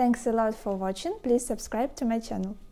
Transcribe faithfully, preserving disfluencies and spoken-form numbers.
Thanks a lot for watching. Please subscribe to my channel.